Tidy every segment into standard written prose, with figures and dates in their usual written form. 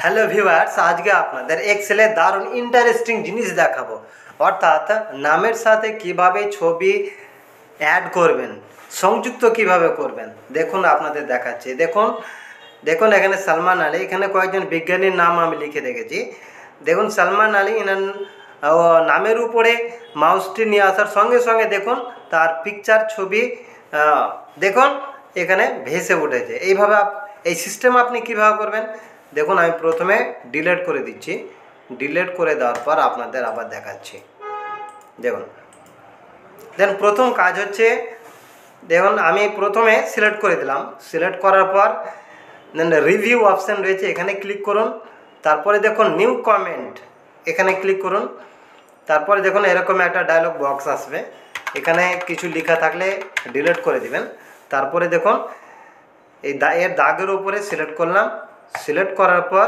Hello viewers, আজকে আপনাদের এক্সেলে দারুণ ইন্টারেস্টিং জিনিস দেখাবো। অর্থাৎ নামের সাথে কিভাবে ছবি অ্যাড করবেন, সংযুক্ত কিভাবে করবেন। দেখুন আপনাদের দেখাচ্ছি। দেখুন দেখুন এখানে সালমান আলী, এখানে কয়েকজন বিজ্ঞানীর নাম আমি লিখে রেখেছি। দেখুন সালমান আলী এনার নামের উপরে মাউসটি নিয়ে আসার সঙ্গে সঙ্গে দেখুন তার পিকচার ছবি দেখুন এখানে ভেসে উঠেছে। এইভাবে এই সিস্টেম আপনি কীভাবে করবেন দেখুন। আমি প্রথমে ডিলিট করে দিচ্ছি। ডিলিট করে দেওয়ার পর আপনাদের আবার দেখাচ্ছি। দেখুন প্রথম কাজ হচ্ছে, দেখুন আমি প্রথমে সিলেক্ট করে দিলাম। সিলেক্ট করার পর রিভিউ অপশান রয়েছে, এখানে ক্লিক করুন। তারপরে দেখুন নিউ কমেন্ট, এখানে ক্লিক করুন। তারপরে দেখুন এরকম একটা ডায়লগ বক্স আসবে, এখানে কিছু লেখা থাকলে ডিলিট করে দিবেন। তারপরে দেখুন এই এর দাগের উপরে সিলেক্ট করলাম। সিলেক্ট করার পর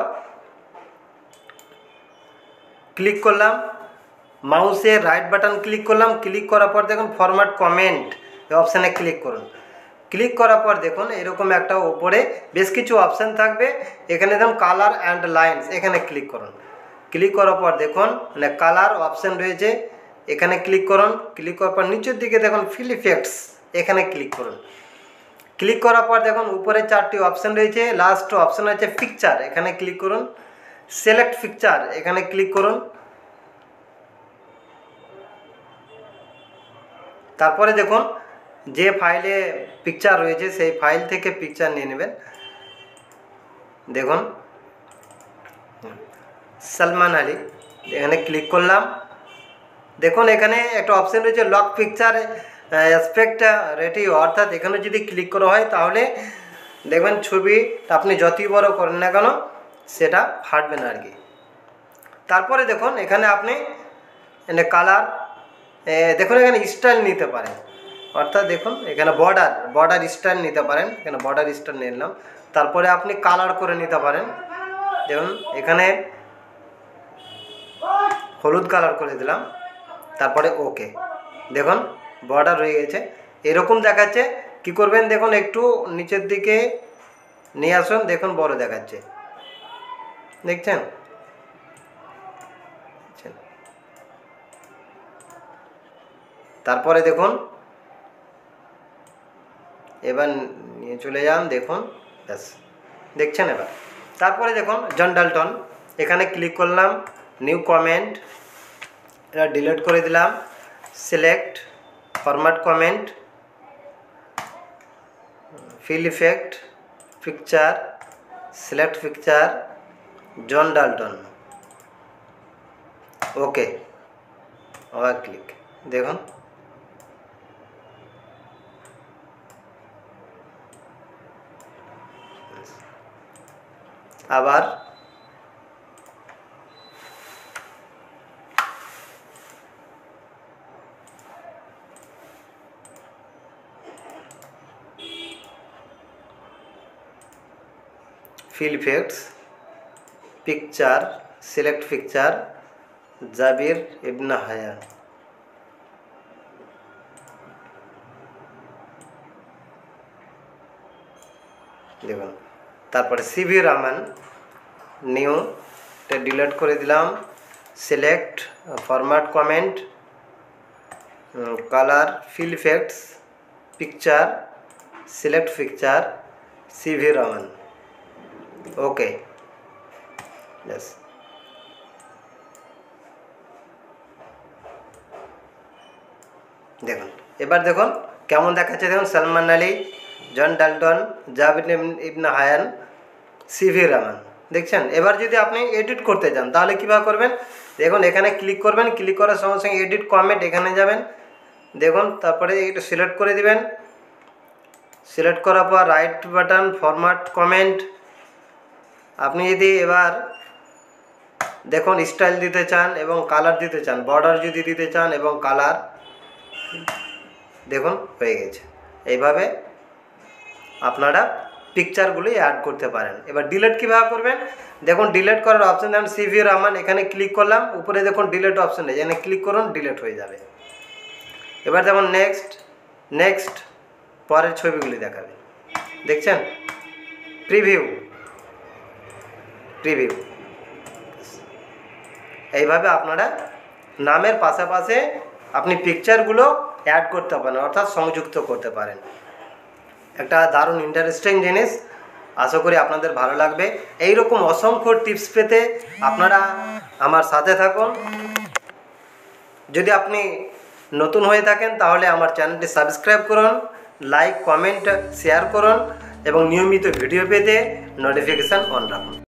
ক্লিক করলাম, মাউসের রাইট বাটন ক্লিক করলাম। ক্লিক করার পর দেখুন ফরম্যাট কমেন্ট এই অপশানে ক্লিক করুন। ক্লিক করার পর দেখুন এরকম একটা উপরে বেশ কিছু অপশান থাকবে, এখানে দেখুন কালার অ্যান্ড লাইন্স, এখানে ক্লিক করুন। ক্লিক করার পর দেখুন কালার অপশান রয়েছে, এখানে ক্লিক করুন। ক্লিক করার পর নিচের দিকে দেখুন ফিল ইফেক্টস, এখানে ক্লিক করুন। ক্লিক করার পর দেখুন উপরে 4টি অপশান রয়েছে, লাস্ট অপশান আছে পিকচার, এখানে ক্লিক করুন। সিলেক্ট পিকচার, এখানে ক্লিক করুন। তারপরে দেখুন যে ফাইলে পিকচার রয়েছে সেই ফাইল থেকে পিকচার নিয়ে নেবেন। দেখুন সালমান আলী, এখানে ক্লিক করলাম। দেখুন এখানে একটা অপশান রয়েছে লক পিকচার অ্যাসপেক্ট রেটিও, অর্থাৎ এখানে যদি ক্লিক করা হয় তাহলে দেখবেন ছবি আপনি যতই বড় করেন না কেন সেটা ফাটবে না আর কি। তারপরে দেখুন এখানে আপনি কালার, দেখুন এখানে স্টাইল নিতে পারেন, অর্থাৎ দেখুন এখানে বর্ডার স্টাইল নিতে পারেন, এখানে বর্ডার স্টাইল নিয়ে নিলাম। তারপরে আপনি কালার করে নিতে পারেন। দেখুন এখানে হলুদ কালার করে দিলাম, তারপরে ওকে। দেখুন বর্ডার হয়ে গেছে, এরকম দেখাচ্ছে। কি করবেন দেখুন একটু নিচের দিকে নিয়ে আসুন, দেখুন বড় দেখাচ্ছে, দেখছেন। তারপরে দেখুন এবার নিয়ে চলে যান, দেখুন ব্যাস দেখছেন এবার। তারপরে দেখুন জন ডাল্টন, এখানে ক্লিক করলাম। নিউ কমেন্ট, এটা ডিলিট করে দিলাম। Select format comment, feel effect, picture, select picture, John Dalton, ওকে, আবার ক্লিক। দেখুন আবার feel effects, picture, select picture, জাবির ইবনে হায়ান। দেখুন তারপরে সিভি রহমান, নিউ, এটা ডিলিট করে দিলাম। Select format comment, colour, feel effects, picture, select picture, CV Rahman, ওকে, ব্যাস। দেখুন এবার দেখুন কেমন দেখাচ্ছে। দেখুন সালমান আলী, জন ডাল্টন, জাবির ইবনে হায়ান, সিভি রহমান, দেখছেন। এবার যদি আপনি এডিট করতে চান তাহলে কীভাবে করবেন দেখুন, এখানে ক্লিক করবেন। ক্লিক করার সঙ্গে সঙ্গে এডিট কমেন্ট, এখানে যাবেন। দেখুন তারপরে এটা সিলেক্ট করে দিবেন। সিলেক্ট করার পর রাইট বাটন ফরম্যাট কমেন্ট। আপনি যদি এবার দেখুন স্টাইল দিতে চান এবং কালার দিতে চান, বর্ডার যদি দিতে চান এবং কালার, দেখুন হয়ে গেছে। এইভাবে আপনারা পিকচারগুলি অ্যাড করতে পারেন। এবার ডিলিট কীভাবে করবেন দেখুন, ডিলিট করার অপশান দেখুন সিভি রহমান, এখানে ক্লিক করলাম। উপরে দেখুন ডিলিট অপশান, এখানে ক্লিক করুন, ডিলিট হয়ে যাবে। এবার দেখুন নেক্সট পরের ছবিগুলি দেখাবে, দেখছেন। Preview, preview. এইভাবে আপনারা নামের পাশাপাশি আপনি পিকচারগুলো অ্যাড করতে পারেন, অর্থাৎ সংযুক্ত করতে পারেন। একটা দারুণ ইন্টারেস্টিং জিনিস, আশা করি আপনাদের ভালো লাগবে। এই রকম অসংখ্য টিপস পেতে আপনারা আমার সাথে থাকুন। যদি আপনি নতুন হয়ে থাকেন তাহলে আমার চ্যানেলটি সাবস্ক্রাইব করুন, লাইক কমেন্ট শেয়ার করুন এবং নিয়মিত ভিডিও পেতে নোটিফিকেশান অন রাখুন।